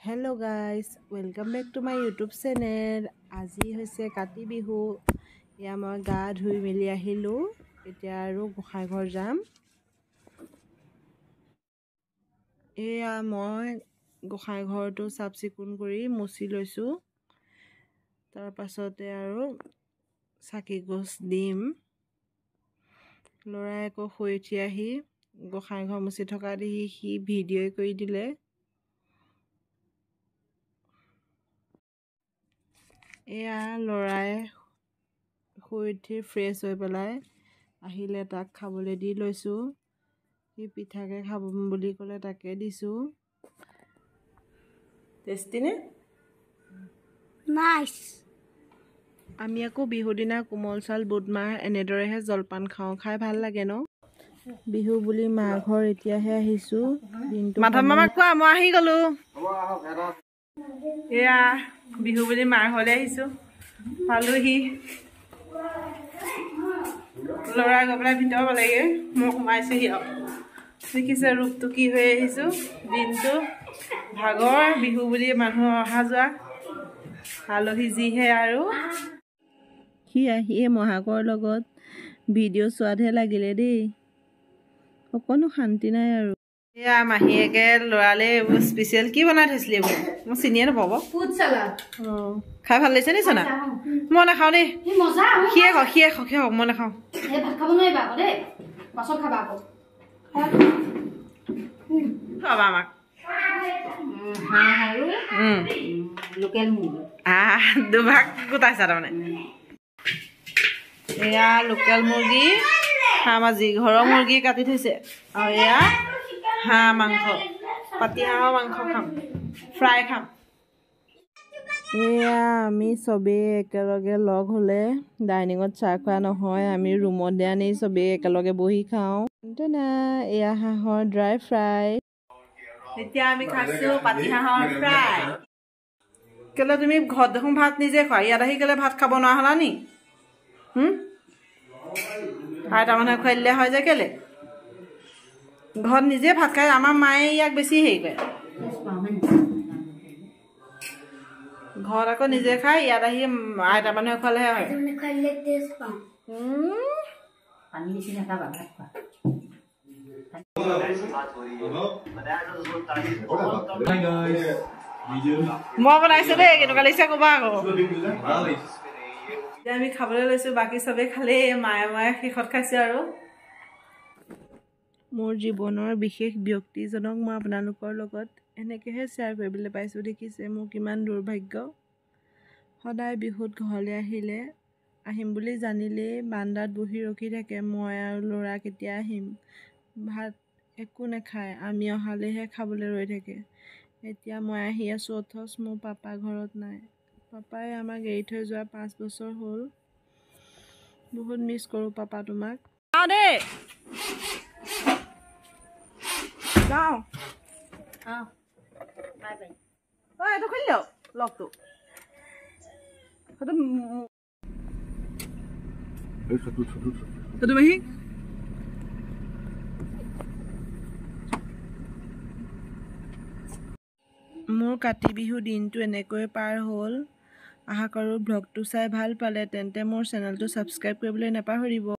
Hello guys, welcome back to my YouTube channel. আজি হৈছে কাতি বিহু। ইয়া মই গা ধুই মেলি আহিলো। এতিয়া আৰু গোসাই ঘৰ যাম। এয়া মই গোসাই ঘৰটো চাফ চিকুণ কৰি মুছি লৈছো। তাৰ পাছতে আৰু চাকি গছ দিম। লৰাই আকৌ শুই উঠি আহি গোসাই ঘৰ মুছি থকা দেখি সি ভিডিঅ' কৰি দিলে। এয়া লৰাই শুই উঠি ফ্ৰেছ হৈ পেলাই আহিলে, তাক খাবলৈ দি লৈছোঁ। সি পিঠাকে খাব বুলি ক'লে, তাকে দিছোঁ। টেষ্টি নে? নাইস। আমি আকৌ বিহুৰ দিনা কোমল চাউল বুট মাহ এনেদৰেহে জলপান খাওঁ। খাই ভাল লাগে ন? বিহু বুলি মা ঘৰ এতিয়াহে আহিছোঁ। মাধৱ মামাক কোৱা মই আহি গ'লো। এয়া বিহু বুলি মাৰ ঘৰলৈ আহিছোঁ। পালোহি। ল'ৰা গৈ পেলাই ভিতৰত পালেগে, মই সোমাইছোহি আৰু। দেখিছে ৰূপটো কি হৈ আহিছোঁ। দিনটো ভাগৰ, বিহু বুলি মানুহ অহা যোৱা, আলহী যিহে আৰু। সি আহিয়ে মহাকৰ লগত ভিডিঅ' চোৱাতহে লাগিলে দেই। অকণো শান্তি নাই আৰু। এয়া মাহীয়েকে ল'ৰালে এইবোৰ স্পেচিয়েল কি বনাই থৈছিলি? এইবোৰ মই চিনিয়ে নাপাব। Food salad. খাই ভাল লাগিছে নি চনা? মই নাখাওঁ দেই। সিয়ে খাওক মই নাখাওঁ। এই ভাত খাব নোৱাৰিবা আকৌ দেই, পাছত খাবা আকৌ। খাবা আমাক হাঁহ আৰু লোকেল মুৰ্গী। দুভাগ গোটাইছা তাৰমানে। এয়া লোকেল মুৰ্গী, হাঁহ ভাজি, ঘৰৰ মুৰ্গী কাটি থৈছে। আৰু এয়া হাঁহ মাংস, পাতি হাঁহৰ মাংস খাম, ফ্ৰাই খাম। এয়া আমি চবেই একেলগে লগ হ'লে ডাইনিঙত চাহ খোৱা নহয়, আমি ৰুমত আনি চবেই একেলগে বহি খাওঁ। এয়া হাঁহৰ ড্ৰাই ফ্ৰাই। এতিয়া আমি খাইছো পাতি হাঁহৰ ফ্ৰাই। কেলে তুমি ঘৰত দেখোন ভাত নিজে খোৱা, ইয়াত আহি কেলে ভাত খাব নোৱাৰা হ'লা নি? আইতা মানুহে খুৱাই দিলে হয় যে কেলে? ঘৰত নিজে ভাত খাই, আমাৰ মায়ে ইয়াক বেছি হেৰি কৰে। ঘৰত আকৌ নিজে খাই, ইয়াত আহি আইতা মানুহে খোৱালেহে হয়। মই বনাইছো দেই, কেনেকুৱা লাগিছে ক'বা আকৌ। এতিয়া আমি খাবলৈ লৈছো, বাকী চবেই খালেই, মায়ে শেষত খাইছো আৰু। মোৰ জীৱনৰ বিশেষ ব্যক্তিজনক মই আপোনালোকৰ লগত এনেকৈহে শ্বেয়াৰ কৰিবলৈ পাইছোঁ। দেখিছে মোৰ কিমান দুৰ্ভাগ্য। সদায় বিহুত ঘৰলৈ আহিম বুলি জানিলেই বান্দাত বহি ৰখি থাকে, মই আৰু ল'ৰা কেতিয়া আহিম। ভাত একো নাখায়, আমি অহালৈহে খাবলৈ ৰৈ থাকে। এতিয়া মই আহি আছোঁ, অথচ মোৰ পাপা ঘৰত নাই। পাপাই আমাক এৰি থৈ যোৱা 5 বছৰ হ'ল। বহুত মিছ কৰোঁ পাপা তোমাক। দেই যাওঁ। এইটো খুলি দিয়ক লগটো। সেইটো মাহী মোৰ কাতি বিহু দিনটো এনেকৈ পাৰ হ'ল। আশা কৰোঁ ব্লগটো চাই ভাল পালে, তেন্তে মোৰ চেনেলটো ছাবস্ক্ৰাইব কৰিবলৈ নাপাহৰিব।